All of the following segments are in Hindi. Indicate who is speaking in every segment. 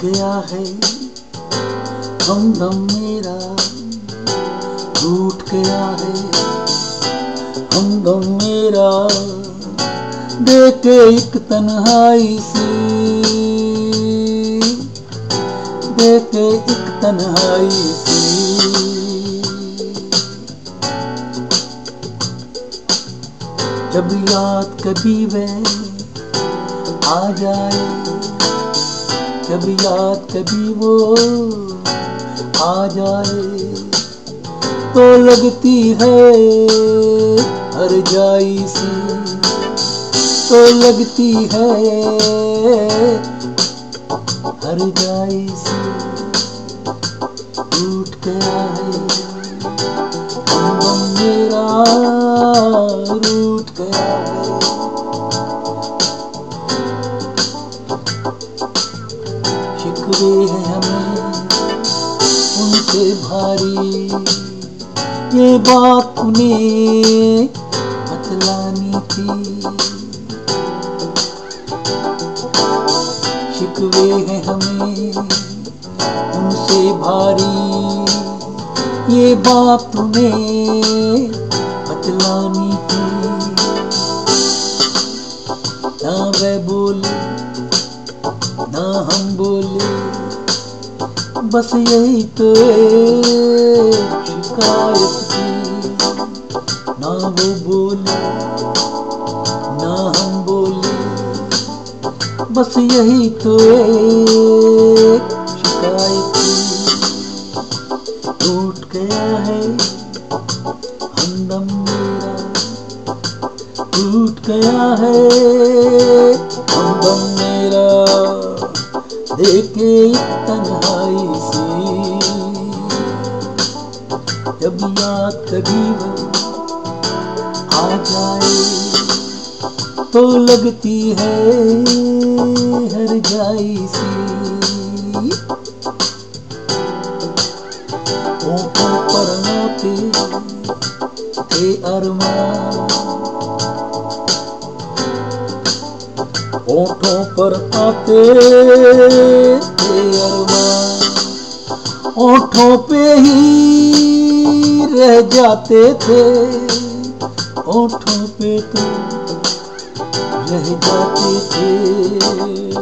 Speaker 1: गया है हमदम मेरा, टूट गया है हमदम मेरा, देखे एक तन्हाई सी, देखे एक तन्हाई सी। जब याद कभी वह आ जाए, जब याद कभी वो आ जाए, तो लगती है हर जाई सी, तो लगती है हर जाई सी। टूट गया है हमदम मेरा, रूठ गया है। शिकवे हैं हमें उनसे भारी, ये बात उन्हें बतलानी थी। शिकवे हैं हमें उनसे भारी, ये बात उन्हें बतलानी थी। ना वह बोले ना हम बोले, बस यही तो एक शिकायत थी। ना वो बोले ना हम बोले, बस यही तो एक शिकायत थी। टूट गया है हमदम मेरा, टूट गया है हमदम मेरा, देखे एक तन्हाई सी। जब याद कभी वो आ जाए, तो लगती है हर जाई सी। होठों पर आते थे अरमान, होठों पर आते थे अरमान, होठों पे ही रह जाते थे, होठों पे तो रह जाते थे।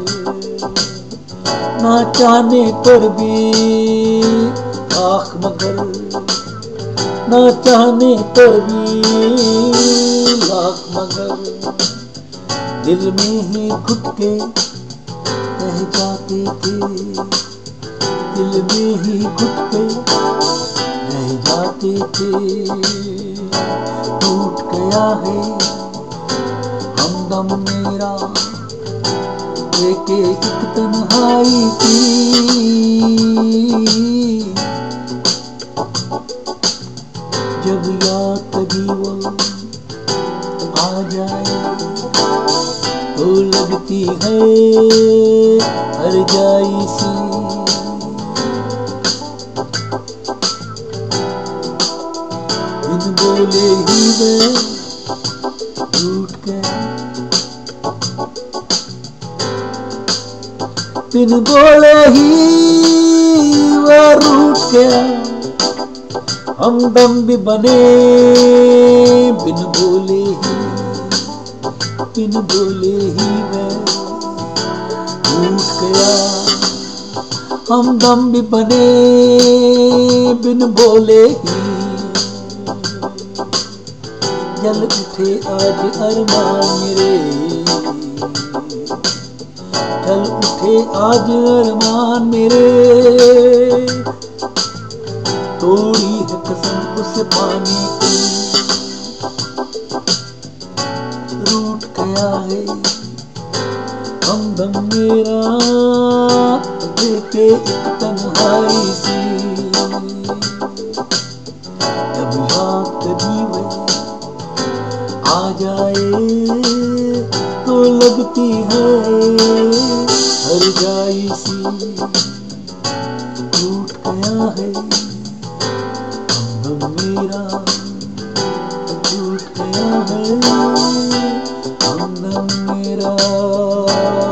Speaker 1: ना चाहने पर भी आँख मगर, ना चाहने पर भी लाख मगर, दिल में ही घुट के रह जाते थे, दिल में ही घुट के रह जाते थे। टूट गया है हमदम मेरा, एक एक तन्हाई सी। जब याद कभी वो आ जाए, तो लगती है हर जाई सी। बिन बोले ही वह रूठ गया, बिन बोले ही वह रूठ गया। हमदम भी बने बिन बोले ही, बिन बोले ही वह रूठ गया। हमदम भी बने बिन बोले ही, जल उठे आज अरमान मेरे, जल उठे आज अरमान मेरे। तोड़ी है कसम उस पानी की, रूठ गया है हमदम मेरा, देखे एक तन्हाई सी। जब याद कभी वह आ जाए, तो लगती है हर जाई सी। टूट गया है हमदम मेरा, टूट गया है हमदम मेरा।